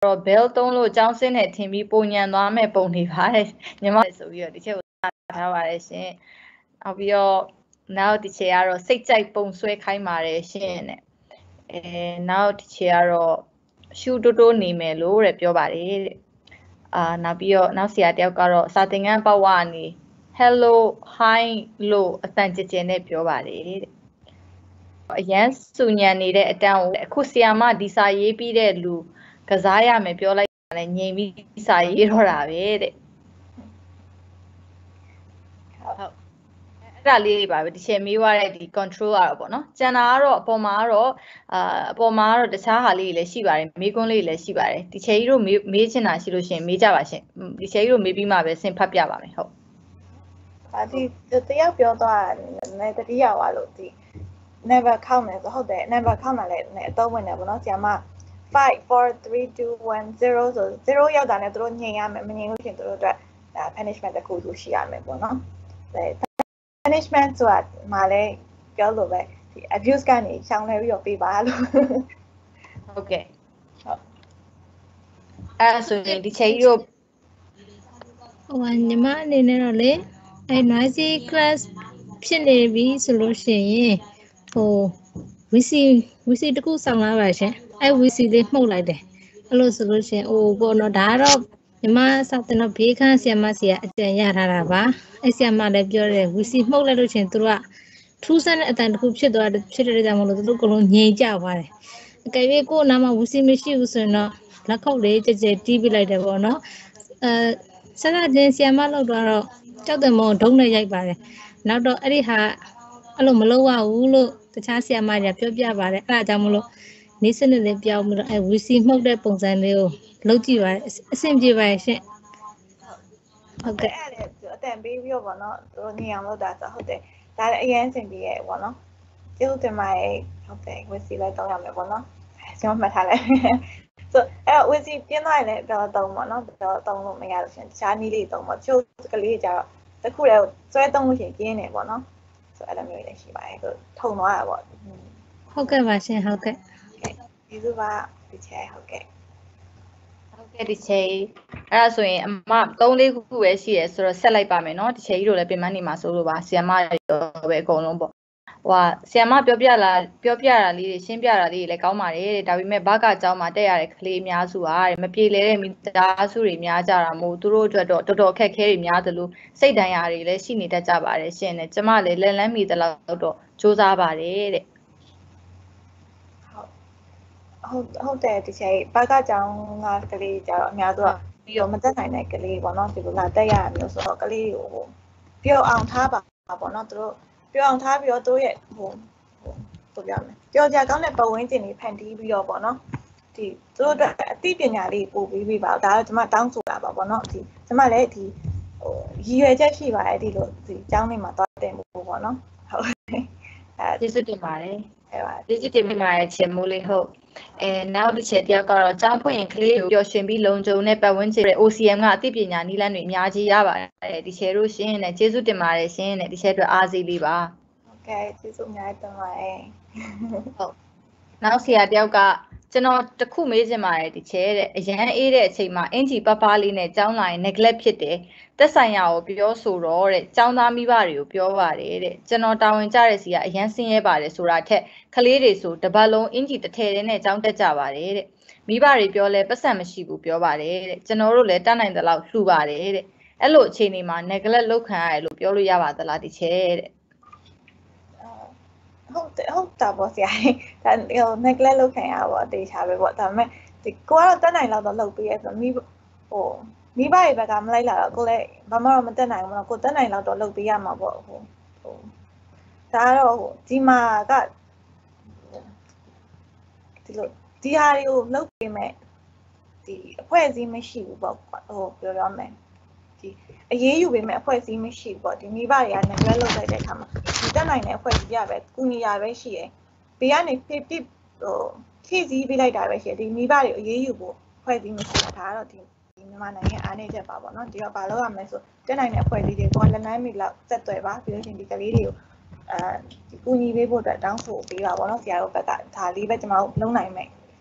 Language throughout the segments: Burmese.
တော့ bell သုံးလို့ကျောင်းဆင်းနဲ့ထင်ပြီးပုံညံသွားမဲ့ပုံနေပါတယ်ညီမဆိုပြီးတော့ဒီချက်ကိုထားပါတယ်ရှင်နောက်ပြီးတော့နောက်ဒီချက်ကတော့စိတ်ကြိုက်ပုံဆွဲခိုင်းပါတယ်ရှင်တဲ့နောက်ဒီချက်ကတော့ရှူတိုးတိုးနေမယ်လို့တဲ့ပြောပါတယ်တဲ့နောက်ပြီးတော့နောက်ဆရာတယောက်ကတော့စာသင်ခန်းပေါက်ဝကနေ hello hi လို့အတန်ကြကြနဲ့ပြောပါတယ်တဲ့အရန်စူညံနေတဲ့အတန်းကိုအခုဆရာမဒီစာရေးပြီးတဲ့လူကစားရမယ်ပြောလိုက်တာလည်းငြိမ်ပြီးစာရေးတော့တာပဲတဲ့ဟုတ်အဲ့ဒါလေးတွေပါပဲဒီချက်မေးသွားတဲ့ဒီ control ကတော့ပေါ့နော်ကျန်တာကတော့အပေါ်မှာကတော့တခြားဟာလေးတွေလည်းရှိပါတယ်မေးခွန်းလေးတွေလည်းရှိပါတယ်ဒီချက်ကြီးတို့မေးချင်တာရှိလို့ရှိရင်မေးကြပါရှင်ဒီချက်ကြီးတို့မေးပြီးမှပဲဆင်ဖတ်ပြပါမယ်ဟုတ်ဒီတယောက်ပြောသွားတယ်တတိယဝါလို့ဒီ never count မယ်ဆိုဟုတ်တယ် never count တာလည်းအသုံးဝင်တယ်ပေါ့နော်ဆရာမ5 4 3 2 1 0ဆို0ရောက်တာနဲ့တို့ညင်ရမယ်မညင်လို့ရှင်တို့အတွက်ဒါ punishment တစ်ခုဆိုရှိရမယ်ပေါ့နော်ဒါ punishment ဆိုတာမှလည်းပြောလို့ပဲဒီ abuse ကနေရှောင်လဲပြီးတော့ပေးပါလို့ဟုတ်ကဲ့ဟုတ်အဲ့ဆိုရင်ဒီချိန်ကြီးတို့ညီမအနေနဲ့တော့လေnoisy class ဖြစ်နေပြီဆိုလို့ရှိရင်VC တခုဆောင်လာပါရှင်VC လေးမှုတ်လိုက်တယ်အဲ့လိုဆိုလို့ရှိရင်ပေါ့နော်ဒါကတော့ညီမစောက်တင်တော့ဘေးခန်းဆီယမစီကအတန်ရထားတာပါအဲ့ဆီယမလည်းပြောတယ် VC မှုတ်လိုက်လို့ရှိရင်သူတို့ကထူးဆန်းတဲ့အတန်တစ်ခုဖြစ်တဲ့ကြောင့်မလို့သူတို့ကလုံးငြိမ်ကြသွားတယ်အကယ်၍ကိုယ်နာမှာ VC မရှိဘူးဆိုရင်တော့လက်ခုပ်လေးကြဲကြဲတီးပြလိုက်တယ်ပေါ့နော်ဆက်ချင်းဆီယမလောက်တော့ကြောက်တယ်မို့ဒုံးနဲ့ရိုက်ပါတယ်နောက်တော့အဲ့ဒီဟာအဲ့လိုမလုပ်ရဘူးလို့တခြားဆီယမတွေကပြောပြပါတယ်အဲ့ဒါကြောင့်မလို့နေစနစ်လေးပြောင်းပြီးတော့VC မှုတ်တဲ့ပုံစံလေးကိုလုပ်ကြည့်ပါအဆင်ပြေပါရဲ့ရှင့်ဟုတ်ကဲ့အဲ့ဒါအတန်ပေးပြီးတော့ဗောနော်တို့နေအောင်လုပ်တာဆိုဟုတ်တယ်ဒါလည်းအရင်အဆင်ပြေရဲ့ဗောနော်ကျေးဇူးတင်ပါတယ်ဟုတ်တယ် VC လည်းတောင်းရမယ်ဗောနော်ကျွန်တော်မှတ်ထားလိုက်ဆိုအဲ့ VC ပြင်းသွားရင်လည်းတော့တုံးဗောနော်တော့တုံးလို့မရလို့ရှင်တခြားနည်းလေးတုံးဗောချို့ကလေးကြတော့တခုလည်းဆွဲတုံးလို့ရှင်ကျင်းနေဗောနော်ဆိုအဲ့လိုမျိုးလည်းရှိပါတယ်ဆိုထုံသွားတာဗောဟုတ်ကဲ့ပါရှင်ဟုတ်ကဲ့ကျေးဇူးပါဒီချက်ဟုတ်ကဲ့ဒီချိန်အဲ့ဒါဆိုရင်အမ3-4ခုပဲရှိရယ်ဆိုတော့ဆက်လိုက်ပါမယ်เนาะဒီချိန်ကြီးတို့လည်းပြင်ပန်းနေမှာဆိုလို့ပါဆီယမရောပဲအကုန်လုံးပေါ့ဆီယမပြောပြတာလေးတွေရှင်းပြတာလေးတွေလည်းကောင်းပါတယ်တဲ့ဒါပေမဲ့ဘကအကြောင်းမှာတက်ရတဲ့ကလေးအများစုဟာမပြေလဲတဲ့မိသားစုတွေများကြတာမို့သူတို့အတွက်တော့တော်တော်အခက်အခဲတွေများသလိုစိတ်ဒဏ်ရာတွေလည်းရှိနေတတ်ကြပါတယ်ရှင်နဲ့ကျမလည်းလက်လန်းမီတလောက်တော့စူးစမ်းပါတယ်တဲ့ဟုတ်တယ်ဒီချိန်ဘက်ကကြောင်းကကလေးကြတော့အများစုကပြီးတော့မတက်နိုင်တဲ့ကလေးပေါ့နော်ဒီလိုလာတက်ရမျိုးဆိုတော့ကလေးကိုပြောအောင်ထားပါပေါ့နော်သူတို့ပြောအောင်ထားပြီးတော့တို့ရဲ့ပြောပြမယ်ပြောကြကောင်းတဲ့ပတ်ဝန်းကျင်တွေဖန်တီးပြီးတော့ပေါ့နော်ဒီသူတို့အတွက်အသိပညာလေးပို့ပြီးပါဒါတော့ကျွန်မတောင်းဆိုတာပါပေါ့နော်ဒီကျွန်မလည်းဒီရည်ရွယ်ချက်ရှိပါတယ်ဒီလိုဒီကျောင်းလေးမှာသွားတင်ဖို့ပေါ့နော်ဟုတ်ကျေးဇူးတင်ပါတယ်ကျေးဇူးတင်ပါတယ်ချင်မိုးလေးဟုတ်နောက်တစ်ချက်တယောက်ကတော့ကျောင်းဖွင့်ရင်ကလေးကိုပျော်ရွှင်ပြီးလုံခြုံတဲ့ပတ်ဝန်းကျင်ရဲ့ OCM ကအသိပညာနည်းလမ်းတွေအများကြီးရပါတယ်ဒီချက်တို့ရှင်နဲ့ကျေးဇူးတင်ပါတယ်ရှင်နဲ့ဒီချက်အတွက်အားစီးလေးပါဟုတ်ကဲ့ကျေးဇူးအများကြီးတင်ပါတယ်ဟုတ်နောက်ဆရာတယောက်ကကျွန်တော်တခုမေးချင်ပါတယ်ဒီချက်တဲ့အရန်အေးတဲ့အချိန်မှာအင်ဂျီပပလေးနဲ့ကျောင်းလာရင် neglect ဖြစ်တယ်သက်ဆိုင်ရာကိုပြောဆိုတော့တဲ့ကျောင်းသားမိဘတွေကိုပြောပါတယ်တဲ့ကျွန်တော်တာဝန်ကျတဲ့စီကအရန်ဆင်းရဲပါတယ်ဆိုတာထက်ကလေးတွေဆိုတပတ်လုံးအင်ဂျီတစ်ထည်နဲ့ကျောင်းတက်ကြပါတယ်တဲ့မိဘတွေပြောလဲပတ်စံမရှိဘူးပြောပါတယ်တဲ့ကျွန်တော်တို့လည်းတတ်နိုင်တဲ့လောက်လှူပါတယ်တဲ့အဲ့လိုအခြေအနေမှာ neglect လုပ်ခံရတယ်လို့ပြောလို့ရပါသလားဒီချက်တဲ့ဟုတ်တာပေါ့ဆရာဒါneglect လုပ်ခံရပါအသေးချာပဲပေါ့ဒါပေမဲ့ဒီကိုကတော့တက်နိုင်လောက်တော့လုပ်ပေးရဆိုမိဘတွေဘက်ကမလိုက်လာတော့ကိုလည်းဘာမှတော့မတက်နိုင်ဘူးနော်ကိုတက်နိုင်လောက်တော့လုပ်ပေးရမှာပေါ့ဒါကတော့ဒီမှာကဒီလိုဒီဟာတွေကိုလုပ်ပေးမဲ့ဒီအဖွဲ့အစည်းမရှိဘူးပေါ့ပြောရမယ်ဒီအရေးယူပေးမဲ့အဖွဲ့အစည်းမရှိဘူးပေါ့ဒီမိဘတွေက neglect လုပ်လိုက်တဲ့အခါမှာဒီတက်နိုင်တဲ့အဖွဲ့အစည်းရပဲကုညီရပဲရှိရယ်ဘေးကနေဖြည့်စည်းပေးလိုက်တာပဲရှိရယ်ဒီမိဘတွေအရေးယူဖို့အဖွဲ့အစည်းမရှိတာဒါကတော့ဒီမြန်မာနိုင်ငံအားနေချက်ပါပေါ့နော်ဒီတော့ဘာလုပ်ရမလဲဆိုတက်နိုင်တဲ့အဖွဲ့အစည်းတွေကလက်နမ်းမီလောက်ဆက်သွယ်ပါပြီးလို့ရှိရင်ဒီကလေးတွေကိုဒီကုညီပေးဖို့အတွက်တောင်းဆိုပေးပါပေါ့နော်ဆရာတို့ဘက်ကဒါလေးပဲကျွန်တော်လုံးနိုင်မယ်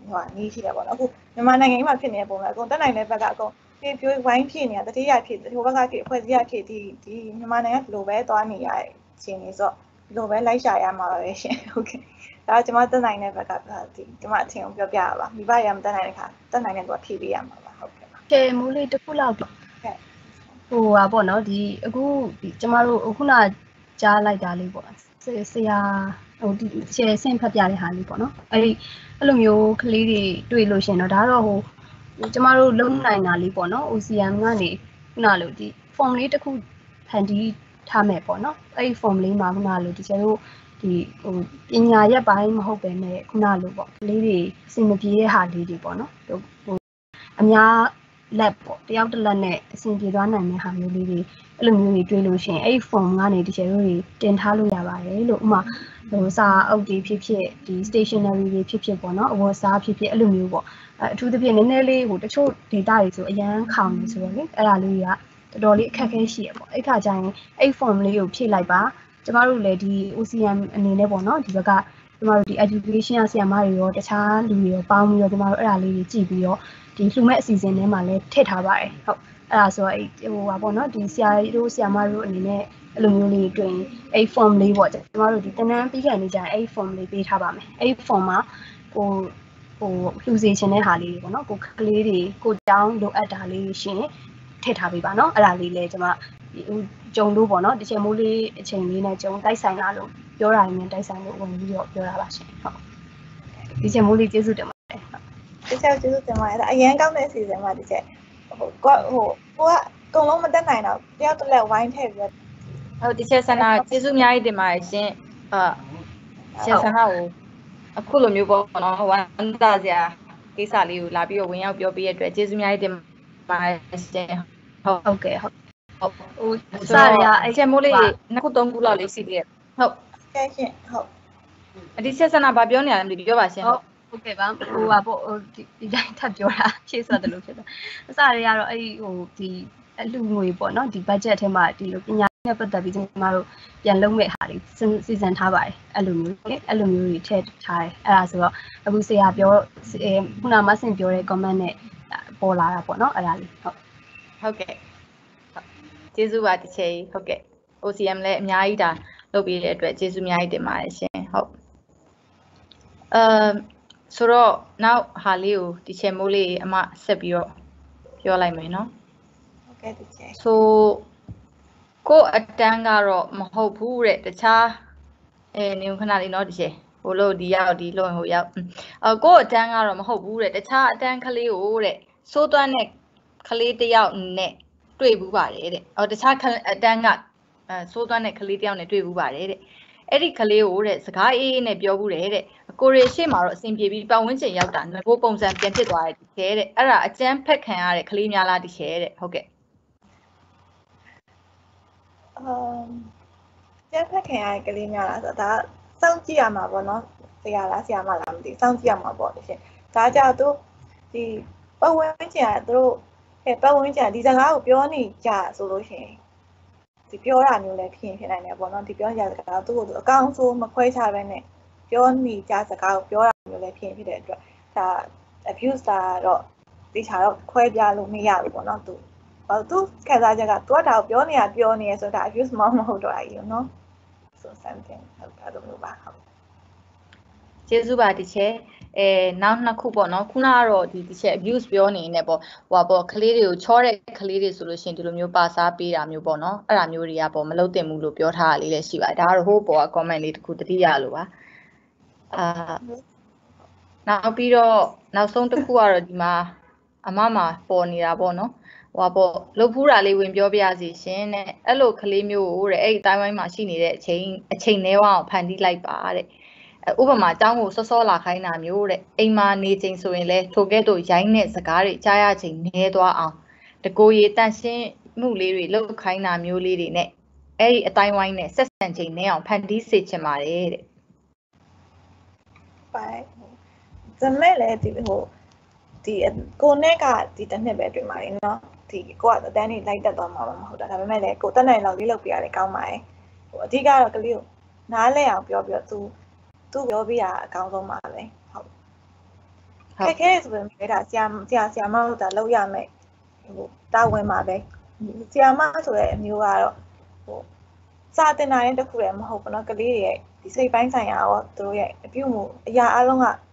ဟိုနီးရှိတယ်ပေါ့နော်အခုမြန်မာနိုင်ငံမှာဖြစ်နေတဲ့ပုံစံအကုန်တက်နိုင်တဲ့ဘက်ကအကုန်ပြေပြိုးဝိုင်းဖြစ်နေတာတတိယဖြစ်ဟိုဘက်ကဖြစ်အဖွဲ့အစည်းရဖြစ်ဒီမြန်မာနိုင်ငံဘယ်လိုပဲသွားနေရရှင်နေဆိုဘယ်လိုပဲလိုက်ရှာရမှာပဲရှင်ဟုတ်ကဲ့ဒါကကျွန်မတက်နိုင်တဲ့ဘက်ကဒီကျွန်မအထင်ကိုပြောပြရပါမိဘရမတက်နိုင်တဲ့ခါတက်နိုင်တဲ့သူကဖြည့်ပေးရမှာပါဟုတ်ကဲ့ကျေမိုးလေးတစ်ခုလောက်တော့ဟိုပါပေါ့နော်ဒီအခုကျမတို့ခုနကြားလိုက်တာလေးပေါ့ဆရာဟိုဒီရှယ်ဆင့်ဖတ်ပြတဲ့ဟာလေးပေါ့နော်အဲ့လိုမျိုးကလေးတွေတွေ့လို့ရှင်တော့ဒါတော့ဟိုကျမတို့လုံနိုင်တာလေးပေါ့နော် OCM ကနေခုနလိုဒီ form လေးတစ်ခုဖန်တီးထားမယ်ပေါ့နော်အဲ့ဒီ form လေးမှာခုနလိုဒီကျတို့ဒီဟိုပညာရက်ပိုင်းမဟုတ်ပဲနဲ့ခုနလိုပေါ့ကလေးတွေအဆင်မပြေတဲ့ဟာလေးတွေပေါ့နော်ဟိုအများလက်ပေါ့တယောက်တစ်လက်နဲ့အဆင်ပြေသွားနိုင်တဲ့ဟာမျိုးလေးတွေအဲ့လိုမျိုးတွေတွေ့လို့ရှိရင်အဲ့ဒီ form ကနေဒီကျတို့တွေတင်ထားလို့ရပါတယ်လို့ဥမာဟိုစာအုပ်တွေဖြစ်ဖြစ်ဒီ stationery တွေဖြစ်ဖြစ်ပေါ့နော်အဝတ်စားဖြစ်ဖြစ်အဲ့လိုမျိုးပေါ့အထူးသဖြင့်နည်းနည်းလေးဟိုတချို့ data တွေဆိုအရန်ခေါင်နေဆိုတော့လေအဲ့ဒါလေးကတော်တော်လေးအခက်အခဲရှိရပေါ့အဲ့ခါကျရင်အဲ့ form လေးကိုဖြည့်လိုက်ပါကျမတို့လည်းဒီ OCM အနေနဲ့ပေါ့နော်ဒီဘက်ကကျမတို့ဒီ education ဆရာမတွေရောတခြားလူတွေရောပေါင်းပြီးတော့ကျမတို့အဲ့ဒါလေးတွေကြည့်ပြီးတော့ဒီလှူမဲ့အစီအစဉ်ထဲမှာလည်းထည့်ထားပါတယ်ဟုတ်အဲ့ဒါဆိုဟိုပါပေါ့နော်ဒီဆရာတို့ဆရာမတို့အနေနဲ့အဲ့လိုမျိုးလေးတွင်အဲ့ form လေးပေါ့ကျမတို့ဒီတနန်းပြီးခံနေကြရင်အဲ့ form လေးပေးထားပါမယ်အဲ့ form မှာဟိုလှူစေချင်တဲ့ဟာလေးတွေပေါ့နော်ကိုကလေးတွေကိုတောင်းလိုအပ်တာလေးရှင်ထည့်ထားပေးပါနော်အဲ့ဒါလေးလည်းကျမကြုံလို့ပေါ့နော်တချင်မိုးလေးအချိန်လေးနဲ့ကြုံတိုက်ဆိုင်လာလို့ပြောတာရင်တိုက်ဆိုင်လို့ဝင်ပြီးတော့ပြောတာပါရှင်ဟုတ်ဒီချင်မိုးလေးကျေးဇူးတင်ပါတယ်ဟုတ်ဒီချက်ကျေးဇူးတင်ပါတယ်အရင်ကောင်းတဲ့အစီအစဉ်မှာဒီချက်ဟိုကိုကအကုန်လုံးမတက်နိုင်တော့တယောက်တစ်လက်ဝိုင်းထည့်ပြီးဟုတ်ဒီချက်ဆန္ဒကျေးဇူးအများကြီးတင်ပါတယ်ရှင်ရှင်ဆန္ဒကိုအခုလိုမျိုးပေါ့နော်ဝမ်းသာစရာကိစ္စလေးကိုလာပြီးတော့ဝင်ရောက်ပြောပြရတဲ့အတွက်ကျေးဇူးအများကြီးတင်ပါတယ်ရှင်ဟုတ်ကဲ့ဟုတ်ဟိုစားရအဲ့ချက်မိုးလေးနှစ်ခုသုံးခုလောက်လေးစီးပြည့်ဟုတ်ကဲ့ရှင်ဟုတ်အဒီချက်ဆန္ဒဘာပြောနေရလဲပြောပါရှင်ဟုတ်ကဲ့ပါဟိုပါပေါ့ဒီတိုင်းထပ်ပြောတာဖြည့်စွက်တယ်လို့ဖြစ်တယ်အစတွေကတော့အဲ့ဟိုဒီအလူငွေပေါ့နော်ဒီ budget ထဲမှာဒီလိုပညာနဲ့ပတ်သက်ပြီးကျွန်တော်တို့ပြန်လုပ်မဲ့ဟာတွေစီစဉ်ထားပါတယ်အဲ့လိုမျိုးလေအဲ့လိုမျိုးတွေထည့်ထားတယ်အဲ့ဒါဆိုတော့အခုဆရာပြောခုနမဆင်ပြောတဲ့ comment နဲ့ပေါ်လာတာပေါ့နော်အဲ့ဒါလေးဟုတ်ကဲ့ကျေးဇူးပါတစ်ချိန်ဟုတ်ကဲ့ OCM လည်းအများကြီးဒါလုပ်ပေးတဲ့အတွက်ကျေးဇူးအများကြီးတင်ပါတယ်ရှင်ဟုတ်ဆိုတော့နောက်ဟာလေးကိုဒီချက်မိုးလေးအမဆက်ပြီးတော့ပြောလိုက်မယ်နော်ဟုတ်ကဲ့ဒီချက်ဆိုကိုအတန်းကတော့မဟုတ်ဘူးတဲ့တခြားနေခဏလေးနော်ဒီချက်ဟိုလို့ဒီရောက်ဒီလို့ဟိုရောက်ကိုအတန်းကတော့မဟုတ်ဘူးတဲ့တခြားအတန်းကလေးကိုတဲ့စိုးသွမ်းတဲ့ကလေးတယောက်နဲ့တွေ့ဘူးပါတယ်တဲ့တခြားအတန်းကစိုးသွမ်းတဲ့ကလေးတယောက်နဲ့တွေ့ဘူးပါတယ်တဲ့အဲ့ဒီကလေးကိုတဲ့စကားအေးနဲ့ပြောဘူးတဲ့ကိုရီရှေ့မှာတော့အဆင်ပြေပြီးပတ်ဝန်းကျင်ရောက်တာငကိုပုံစံပြန်ဖြစ်သွားတယ်ဒီခဲတဲ့အဲ့ဒါအကျန်းဖက်ခံရတဲ့ကလေးများလားဒီခဲတဲ့ဟုတ်ကဲ့ကျန်းဖက်ခံရတဲ့ကလေးများလားဆိုတော့ဒါစောင့်ကြည့်ရမှာပေါ့နော်ဆရာလားဆရာမလားမသိစောင့်ကြည့်ရမှာပေါ့ရှင်ဒါကြောင့်သူဒီပတ်ဝန်းကျင်ကသူတို့ပတ်ဝန်းကျင်ဒီစကားကိုပြောနေကြဆိုလို့ရှိရင်ဒီပြောတာမျိုးလည်းဖြစ်နိုင်တယ်ပေါ့နော်ဒီပြောကြစကားသူ့ကိုအကောင့်ဆိုမခွဲခြားပဲနဲ့ပြောနေကြစကားကိုပြောတာမျိုးလည်းဖြစ်တဲ့အတွက်ဒါ abuse တာတော့ဒီခြားတော့ခွဲပြလို့မရဘူးပေါ့နော်သူခံစားချက်ကသူကဒါကိုပြောနေရဆိုတာ abuse မဟုတ်တော့ဘူးနော် so something ဟုတ်တာလို့ပါဟုတ်ကျေးဇူးပါဒီချက်နောက်နှစ်ခုပေါ့နော်ခုနကတော့ဒီချက် abuse ပြောနေနေပေါ့ဟိုပါပေါ့ကလေးတွေကိုချောတဲ့ကလေးတွေဆိုလို့ရှိရင်ဒီလိုမျိုးပါစားပေးတာမျိုးပေါ့နော်အဲ့ဒါမျိုးတွေကပေါ့မလုပ်သင့်ဘူးလို့ပြောထားတာလေးလည်းရှိပါတယ်ဒါကတော့ဟိုးပေါ်က comment လေးတစ်ခုတတိယလို့ပါနောက်ပြီးတော့နောက်ဆုံးတစ်ခုကတော့ဒီမှာအမမှာပေါ်နေတာပေါ့နော်ဟိုပေါ့လှုပ်ဖူးတာလေးဝင်ပြောပြစီရှင်တဲ့အဲ့လိုကလေးမျိုးကိုတဲ့အဲ့ဒီတိုင်းဝိုင်းမှာရှိနေတဲ့အချိန်နဲဝအောင်ဖန်တီးလိုက်ပါတဲ့ဥပမာအကြောင်းကိုစောစောလာခိုင်းတာမျိုးတဲ့အိမ်မှာနေချိန်ဆိုရင်လဲထိုကဲ့သို့ရိုင်းတဲ့စကားတွေကြားရချိန်နဲသွားအောင်တကိုယ်ရည်တန့်ရှင်းမှုလေးတွေလုပ်ခိုင်းတာမျိုးလေးတွေနဲ့အဲ့ဒီအတိုင်းဝိုင်းနဲ့ဆက်ဆံချိန်နဲအောင်ဖန်တီးစေချင်ပါတယ်တဲ့ပါတယ်ဇမဲလည်းဒီဟိုဒီကိုနဲ့ကဒီတစ်နှစ်ပဲတွေ့မှာလေနော်ဒီကိုကအတန်းနေလိုက်တက်သွားမှာမဟုတ်တာဒါပေမဲ့လည်းကိုတက်နိုင်လောက်လေးလုပ်ပြရတယ်ကောင်းပါတယ်ဟိုအဓိကတော့ကလေးကိုနားလဲအောင်ပြောပြီးတော့သူပြောပြရအကောင်းဆုံးပါပဲဟုတ်ခက်ခဲဆိုပေမဲ့ဒါဆရာမတို့ဒါလောက်ရမယ်ဟိုတာဝန်ပါပဲဆရာမဆိုတဲ့အမျိုးကတော့ဟိုစာတင်တာရင်တစ်ခုလည်းမဟုတ်ဘူးเนาะကလေးတွေရဲ့ဒီစိတ်ပိုင်းဆိုင်ရာရောသူတို့ရဲ့အပြုမှုအရာအလုံးက